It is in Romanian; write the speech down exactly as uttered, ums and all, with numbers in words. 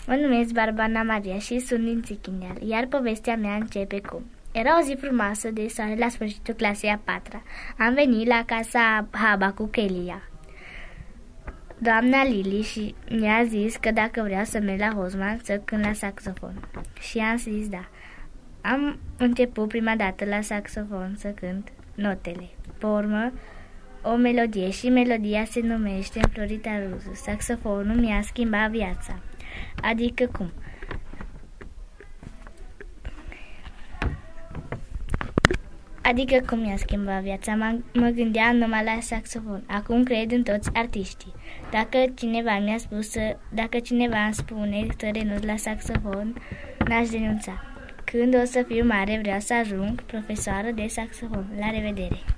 Mă numesc Barbana Maria și sunt din Țichineal, iar povestea mea începe cu... Era o zi frumoasă de soare la sfârșitul clasei a patra. Am venit la casa Haba cu Kelia, doamna Lili, și mi-a zis că dacă vreau să merg la Hozman să cânt la saxofon. Și am zis da. Am început prima dată la saxofon să cânt notele. Pe urmă, o melodie, și melodia se numește Înflorita Ruză. Saxofonul mi-a schimbat viața. Adică cum? Adică cum mi-a schimbat viața? M- mă gândeam numai la saxofon. Acum cred în toți artiștii. Dacă cineva mi-a spus să, dacă cineva îmi spune să renunț la saxofon, n-aș renunța. Când o să fiu mare, vreau să ajung profesoară de saxofon. La revedere!